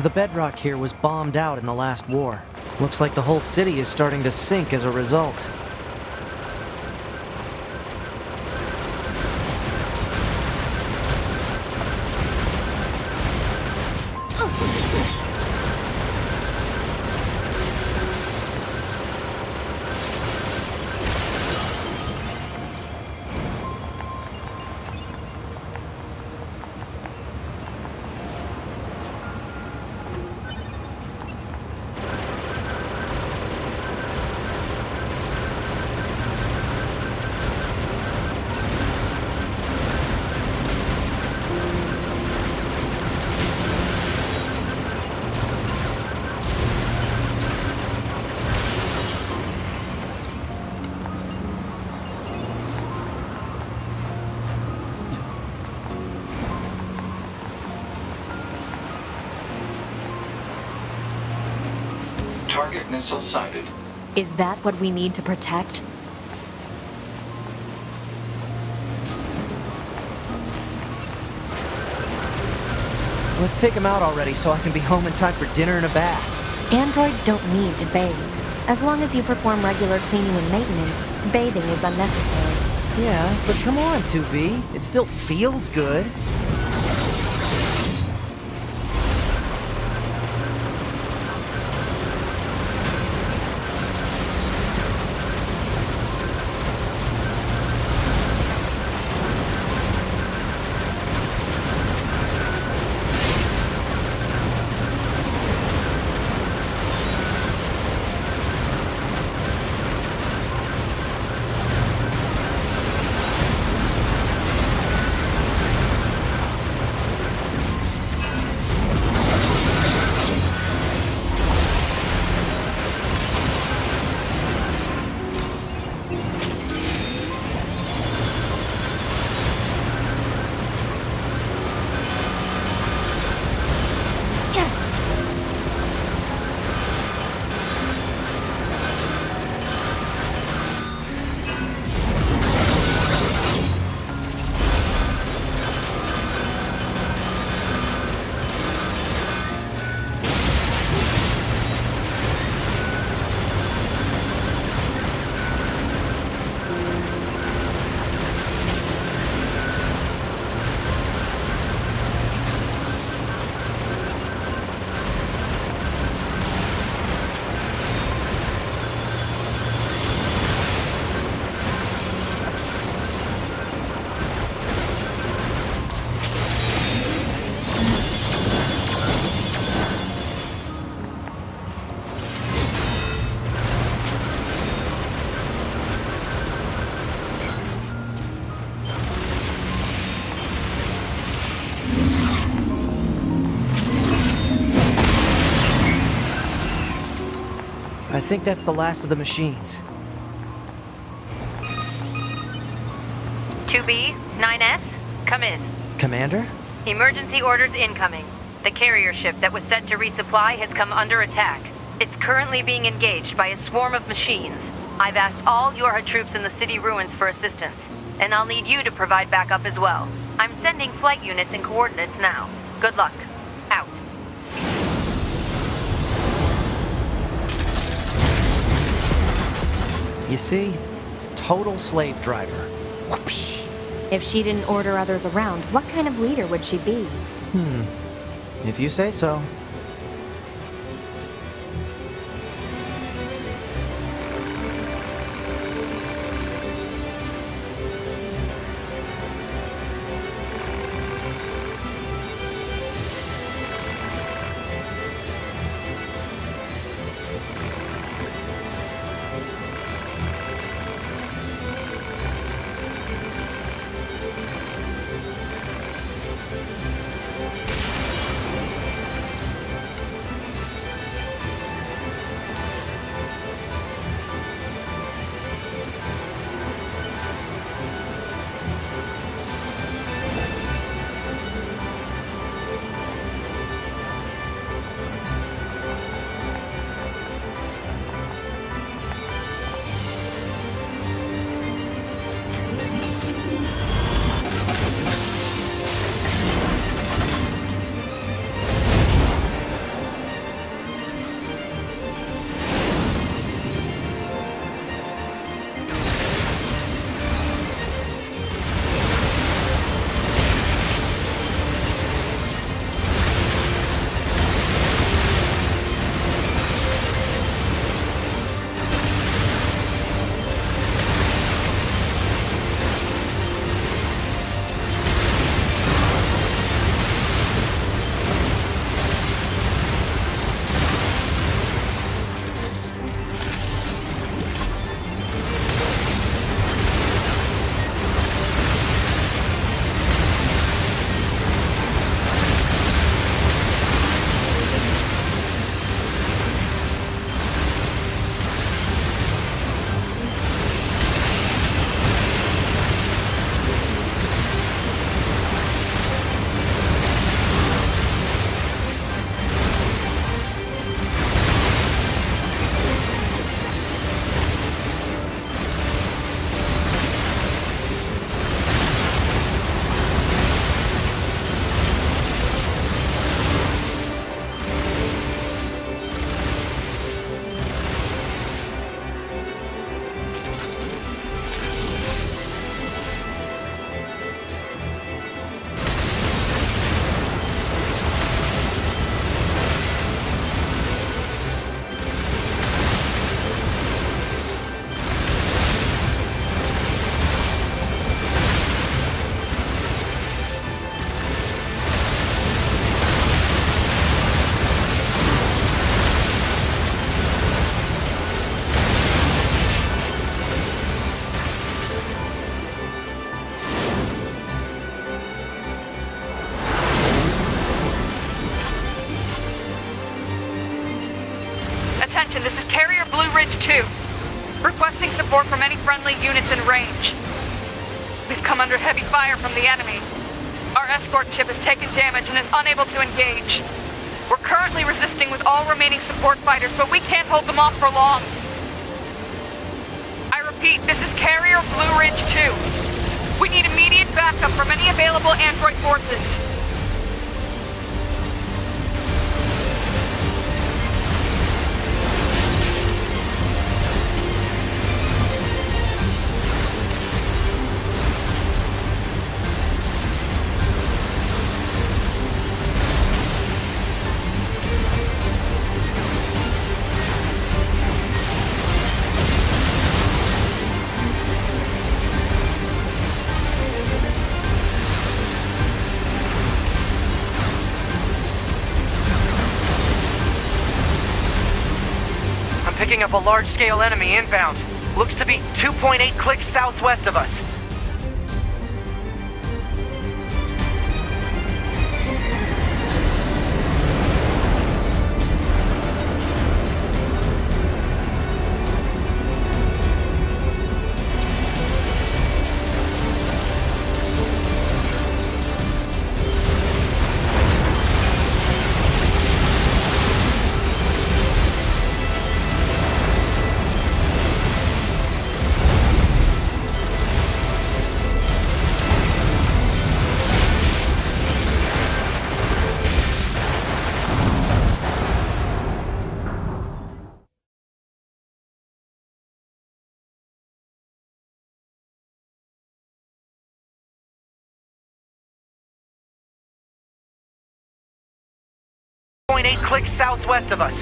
The bedrock here was bombed out in the last war. Looks like the whole city is starting to sink as a result. Target missile sighted. Is that what we need to protect? Let's take him out already so I can be home in time for dinner and a bath. Androids don't need to bathe. As long as you perform regular cleaning and maintenance, bathing is unnecessary. Yeah, but come on, 2B. It still feels good. I think that's the last of the machines. 2B, 9S, come in. Commander? Emergency orders incoming. The carrier ship that was sent to resupply has come under attack. It's currently being engaged by a swarm of machines. I've asked all Yorha troops in the city ruins for assistance, and I'll need you to provide backup as well. I'm sending flight units and coordinates now. Good luck. Out. You see? Total slave driver. Whoopsh. If she didn't order others around, what kind of leader would she be? If you say so. Blue Ridge 2. Requesting support from any friendly units in range. We've come under heavy fire from the enemy. Our escort ship has taken damage and is unable to engage. We're currently resisting with all remaining support fighters, but we can't hold them off for long. I repeat, this is Carrier Blue Ridge 2. We need immediate backup from any available android forces. Picking up a large-scale enemy inbound. Looks to be 2.8 clicks southwest of us. .8 clicks southwest of us.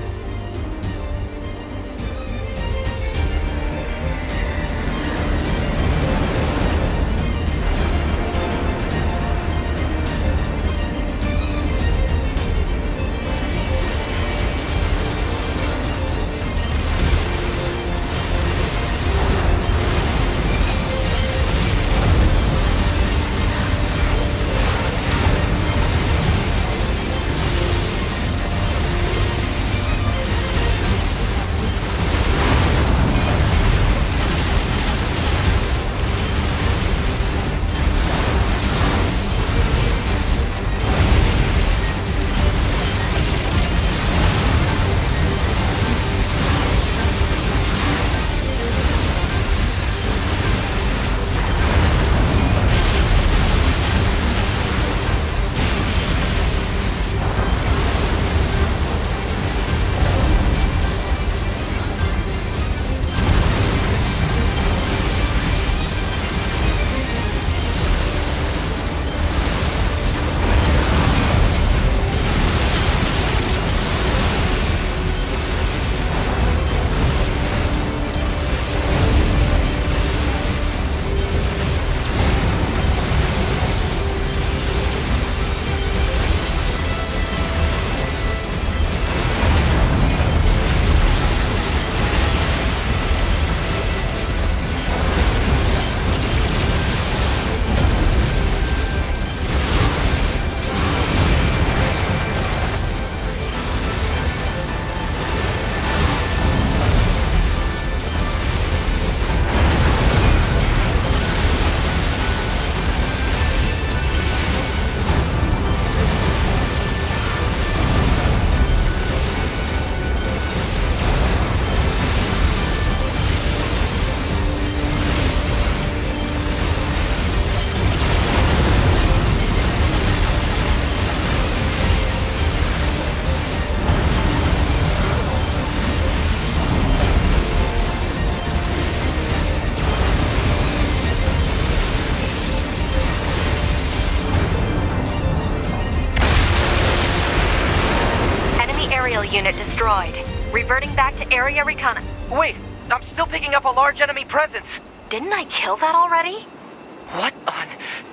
Unit destroyed. Reverting back to area recon. Wait, I'm still picking up a large enemy presence. Didn't I kill that already? What on?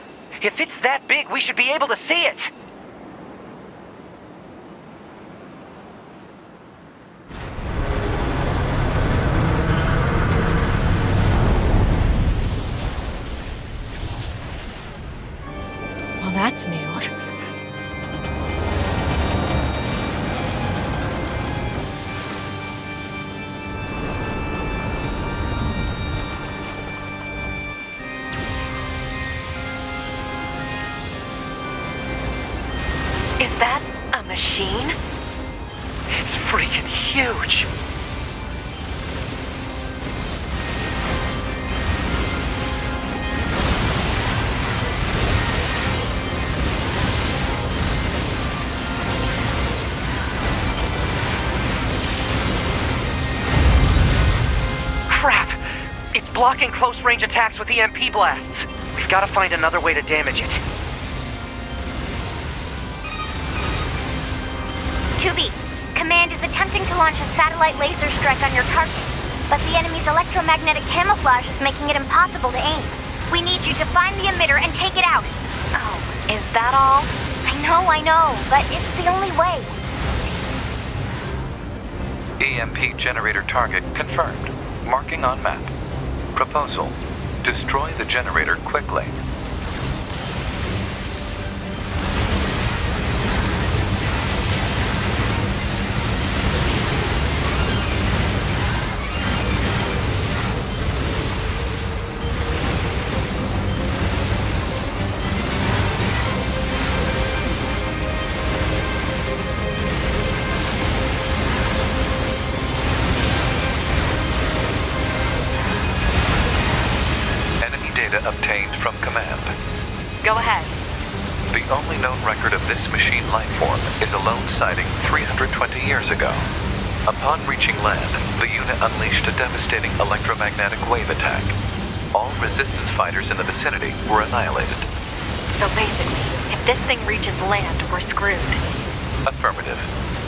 If it's that big, we should be able to see it. Well, that's new. Is that a machine? It's freaking huge. Crap! It's blocking close-range attacks with EMP blasts. We've got to find another way to damage it. 2B, Command is attempting to launch a satellite laser strike on your target, but the enemy's electromagnetic camouflage is making it impossible to aim. We need you to find the emitter and take it out. Oh, is that all? I know, but it's the only way. EMP generator target confirmed. Marking on map. Proposal: destroy the generator quickly. Obtained from Command. Go ahead. The only known record of this machine life form is a lone sighting 320 years ago. Upon reaching land, the unit unleashed a devastating electromagnetic wave attack. All resistance fighters in the vicinity were annihilated. So basically, if this thing reaches land, we're screwed. Affirmative.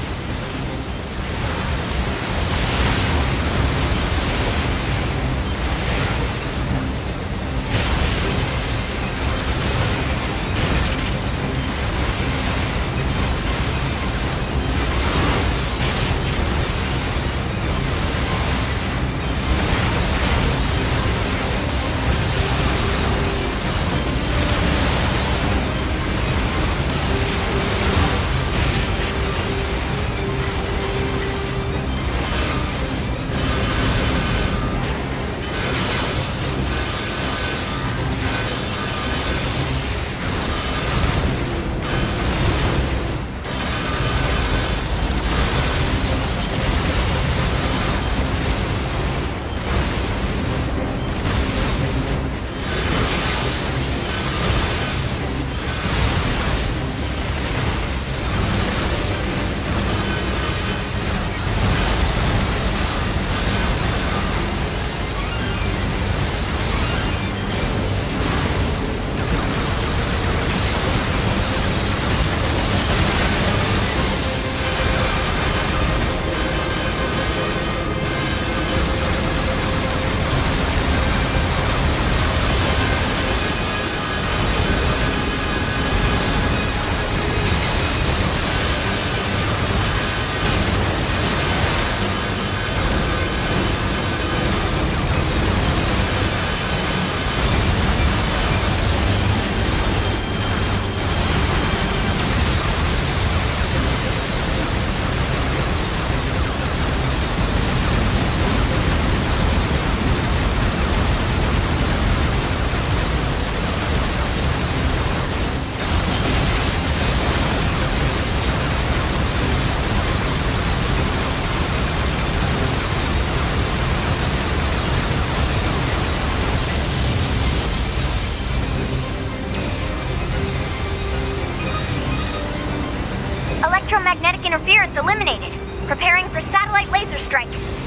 Electromagnetic interference eliminated. Preparing for satellite laser strike.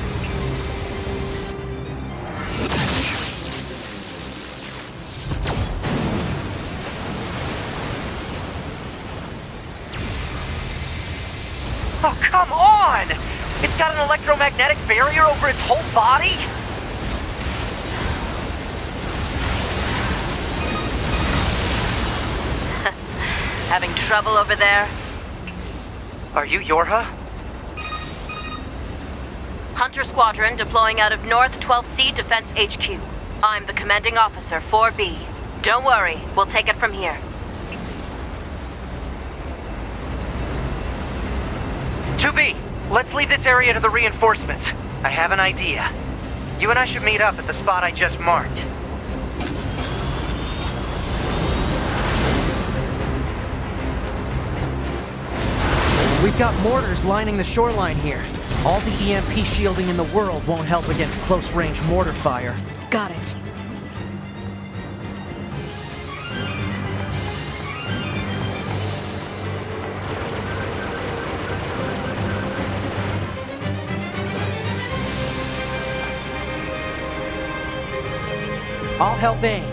Oh, come on! It's got an electromagnetic barrier over its whole body? Having trouble over there? Are you Yorha? Hunter Squadron deploying out of North 12C Defense HQ. I'm the commanding officer, 4B. Don't worry, we'll take it from here. 2B, let's leave this area to the reinforcements. I have an idea. You and I should meet up at the spot I just marked. got mortars lining the shoreline here. All the EMP shielding in the world won't help against close-range mortar fire. Got it. I'll help aim.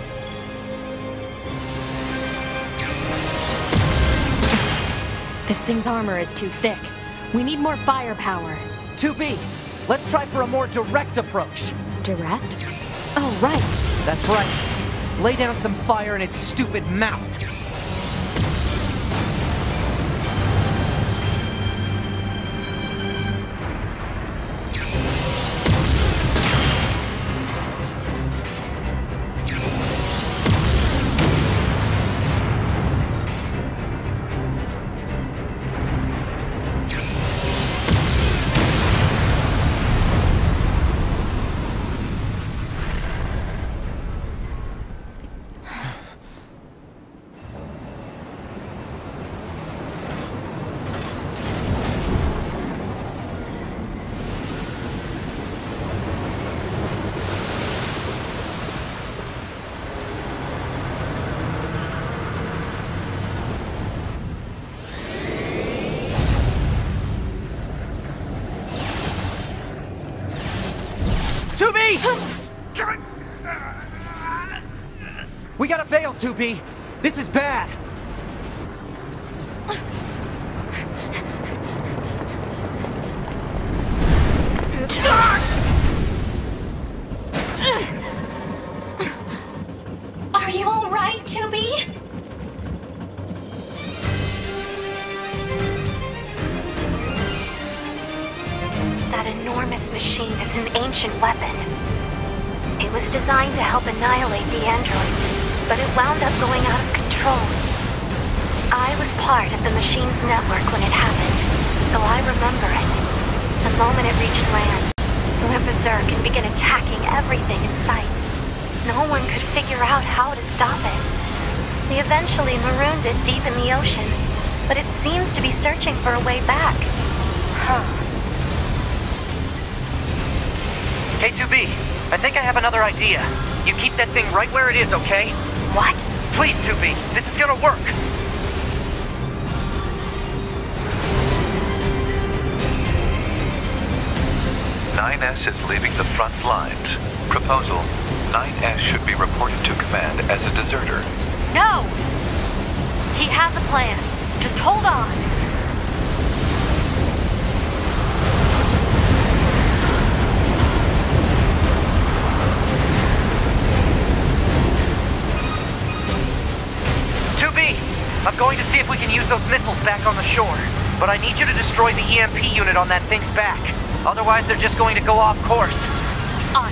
This thing's armor is too thick. We need more firepower. 2B, let's try for a more direct approach. Direct? Oh, right. That's right. Lay down some fire in its stupid mouth. We gotta bail, 2B. This is bad. Are you all right, 2B? That enormous machine is an ancient weapon. It was designed to help annihilate the androids, but it wound up going out of control. I was part of the machine's network when it happened, so I remember it. The moment it reached land, it went berserk and began attacking everything in sight. No one could figure out how to stop it. They eventually marooned it deep in the ocean, but it seems to be searching for a way back. Huh. K2B, I think I have another idea. You keep that thing right where it is, okay? What? Please, 2B, this is gonna work. Nine-S is leaving the front lines. Proposal: 9S should be reported to command as a deserter. No! He has a plan. Just hold on. I'm going to see if we can use those missiles back on the shore. But I need you to destroy the EMP unit on that thing's back. Otherwise, they're just going to go off course. On.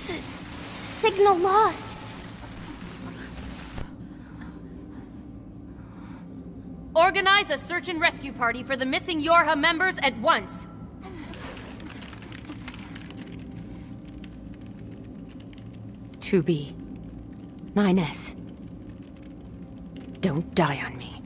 Signal lost. Organize a search and rescue party for the missing Yorha members at once. To be 9S. Don't die on me.